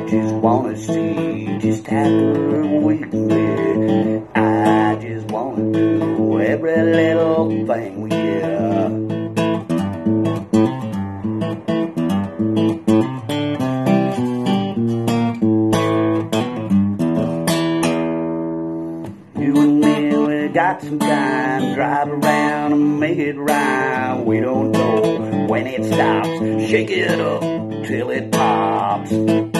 just wanna see just happen with me. I just wanna do every little thing with you. You and me, we got some time. Drive around and make it rhyme. We don't know when it stops. Shake it up till it pops.